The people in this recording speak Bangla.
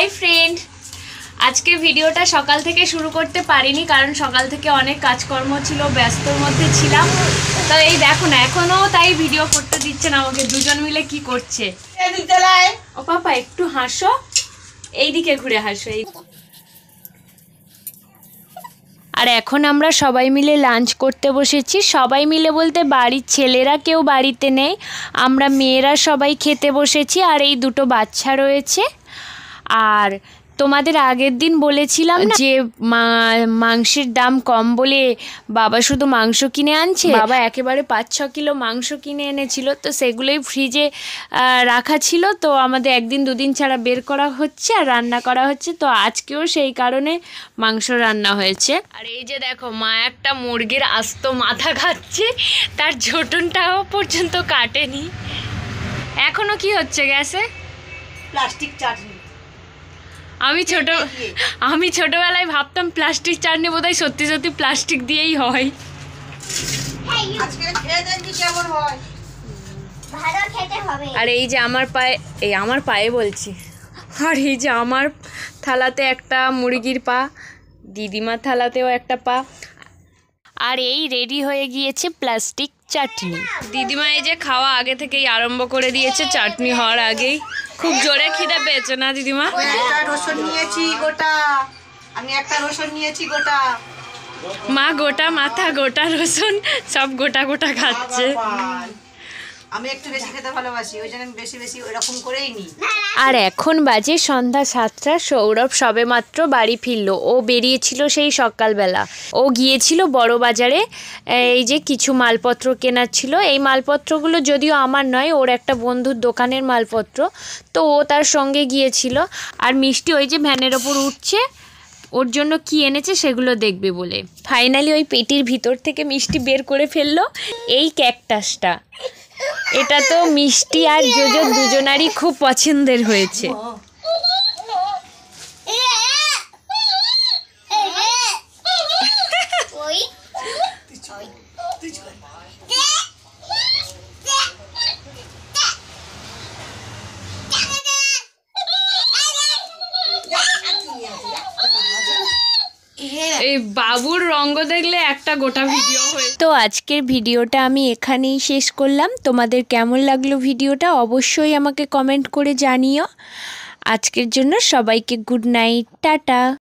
হাই ফ্রেন্ড, আজকে ভিডিওটা সকাল থেকে শুরু করতে পারিনি কারণ সকাল থেকে অনেক কাজকর্ম ছিল, ব্যস্তর মধ্যে ছিলাম। তো এই দেখো না, এখনো তাই ভিডিও করতে দিচ্ছে না আমাকে। দুজন মিলে কি করছে। ও পাপা একটু হাসো, এইদিকে ঘুরে হাসো। এই আর এখন আমরা সবাই মিলে লাঞ্চ করতে বসেছি। সবাই মিলে বলতে বাড়ির ছেলেরা কেউ বাড়িতে নেই, আমরা মেয়েরা সবাই খেতে বসেছি। আর এই দুটো বাচ্চা রয়েছে। আর তোমাদের আগের দিন বলেছিলাম না যে মাংসের দাম কম বলে বাবা শুধু মাংস কিনে আনছে। বাবা একেবারে 5-6 কিলো মাংস কিনে এনেছিল, তো সেগুলোই ফ্রিজে রাখা ছিল। তো আমাদের একদিন দুদিন ছাড়া বের করা হচ্ছে আর রান্না করা হচ্ছে। তো আজকেও সেই কারণে মাংস রান্না হয়েছে। আর এই যে দেখো, মা একটা মুরগির আস্ত মাথা খাচ্ছে, তার ঝোটনটাও পর্যন্ত কাটেনি। এখনো কি হচ্ছে গ্যাসে? প্লাস্টিক চাটনি। আমি ছোটবেলায় ভাবতাম প্লাস্টিক চাটনি বোধহয় সত্যি সত্যি প্লাস্টিক দিয়েই হয়। আর এই যে আমার পায়ে বলছি, আর এই যে আমার থালাতে একটা মুরগির পা, দিদিমার থালাতেও একটা পা। আর এই রেডি হয়ে গিয়েছে প্লাস্টিক চাটনি। দিদিমা এই যে খাওয়া আগে থেকেই আরম্ভ করে দিয়েছে, চাটনি হওয়ার আগেই। খুব জোরে খিদে পেয়েছে না দিদিমা? আমি একটা রসুন নিয়েছি গোটা। মা গোটা মাথা, গোটা রসুন সব গোটা গোটা খাচ্ছে। আমি একটু বেশি খেতে ভালোবাসি, ওই জন্য আমি বেশি বেশি ওইরকম করেই নিই। আর এখন বাজে সন্ধ্যা 7টা। সৌরভ সবেমাত্র বাড়ি ফিরলো। ও বেরিয়েছিল সেই সকালবেলা। ও গিয়েছিল বড় বাজারে, এই যে কিছু মালপত্র কেনার ছিল। এই মালপত্রগুলো যদিও আমার নয়, ওর একটা বন্ধুর দোকানের মালপত্র। তো ও তার সঙ্গে গিয়েছিল। আর মিষ্টি ওই যে ভ্যানের ওপর উঠছে, ওর জন্য কি এনেছে সেগুলো দেখবে বলে। ফাইনালি ওই পেটির ভিতর থেকে মিষ্টি বের করে ফেললো এই ক্যাকটাসটা। এটা তো মিষ্টি আর জোজো দুজনারই খুব পছন্দের হয়েছে। এই বাবুর রঙ্গ দেখলে একটা গোটা ভিডিও হয়ে। তো আজকের ভিডিওটা আমি এখানেই শেষ করলাম। তোমাদের কেমন লাগলো ভিডিওটা অবশ্যই আমাকে কমেন্ট করে জানিও। আজকের জন্য সবাইকে গুড নাইট, টাটা।